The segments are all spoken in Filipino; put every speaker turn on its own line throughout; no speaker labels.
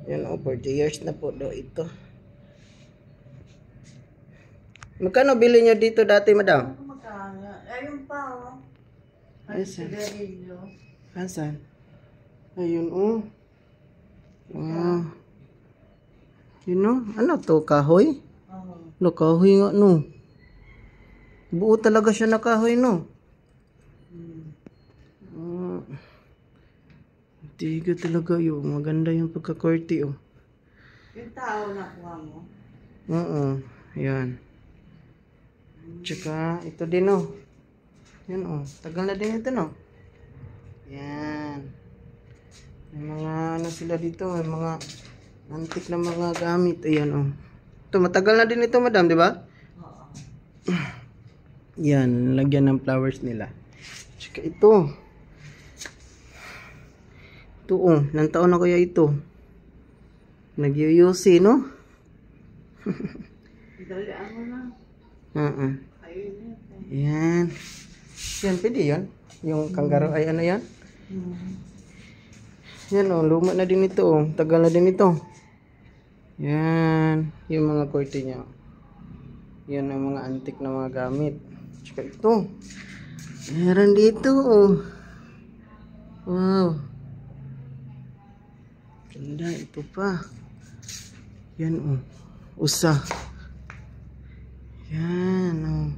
Yan o, 40 years na po daw ito. Magkano bili niyo dito dati, madam?
Magkano? Ayun pa, oh.
Asan?
Sigarilyo.
Asan? Ayun, oh. Wow. Yun, no? Ano to? Kahoy?
Oo.
No, kahoy nga, no. Buo talaga siya na kahoy, no? Tiga talaga yun. Maganda yung pagkakorte, oh.
Yung tao na kuha mo?
Oo. Yan. Tsaka, ito din, oh. Yan, oh. Tagal na din ito, no? Yan. May mga, ano sila dito, may mga antik na mga gamit. Ayan, oh. Ito, matagal na din ito, madam, di ba?
Oo.
Yan, lagyan ng flowers nila. Tsaka ito. Ito, oh. Ilang taon na kaya ito? Nag-UUC, no?
Dalian mo na. Ayun.
Yan. Yan, pwede yan. Yung kangaroo ay ano yan? Yan, oh. Luma na din ito, oh. Tagal na din ito. Yan. Yung mga korte niya. Yan ang mga antik na mga gamit. Tsaka ito. Meron dito, oh. Wow. Ganda, ito pa. Yan, oh. Usa. Yan, oh.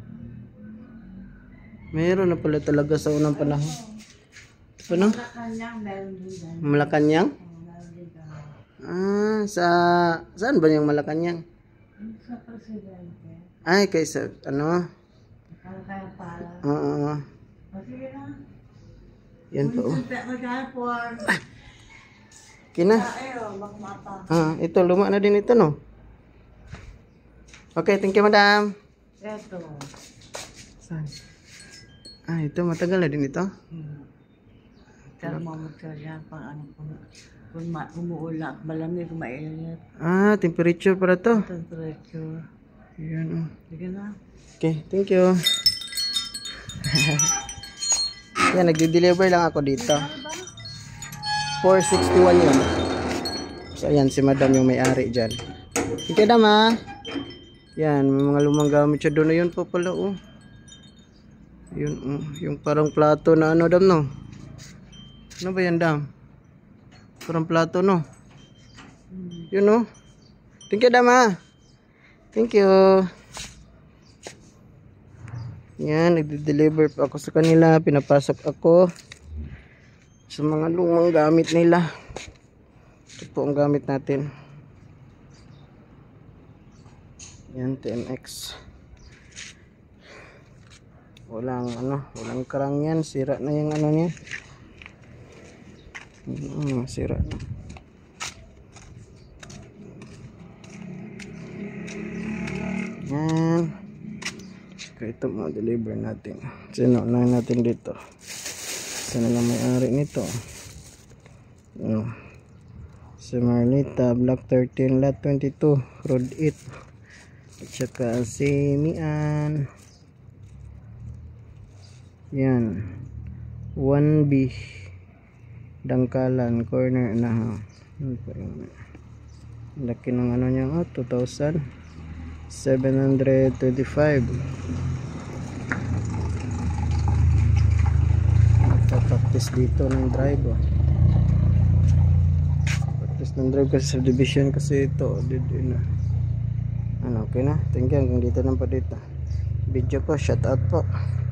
Meron na pala talaga sa unang panahon. Ano?
Malacanang, meron din dyan.
Malacanang?
Meron din dyan.
Ah, saan ba yung Malacanang?
Sa presidente.
Ay, kaysa, ano?
Kaya para.
Oo.
Sige na.
Yan po, oh.
Magkano po.
Kina?
Bakmata.
Ah, ito, luma na din ito, no? Okay, thank you, madam.
Eto.
Saan? Ah, ito, matagal na din ito.
Kaya mamutsa yan pang ano kung umuulak, malamig, mainit.
Ah, temperature para to.
Temperature.
Yan, oh.
Sige na.
Okay, thank you. Yan, nagde-deliver lang ako dito. 461 yun. So, ayan, si madam yung may-ari dyan. Thank you, madam, ha. Yan, may mga lumang gamit siya doon na yun po pala, oh. Yun, oh. Yung parang plato na ano, dam, no? Ano ba yan, dam? Parang plato, no? Yun, no? Thank you, dam, ha. Thank you. Yan, nagde-deliver pa ako sa kanila. Pinapasok ako sa mga lumang gamit nila. Ito po ang gamit natin. Yan, TMX. Walang ano, walang karang yan. Sira na yung ano niya. Sira na. Yan. Kaya ito mga deliver natin. Sino na natin dito. Sino na may-ari nito. Si Marlita, Block 13, Lot 22, Road 8. At saka si Mian. Yan. 1B. Dangkalan, corner na. Laki ng ano niya, 2,725. Practice dito ng drive, oh. Practice ng drive kasi subdivision kasi ito dito na. Ano, okay na, thank you, hanggang dito lang po dito video ko, shout out po.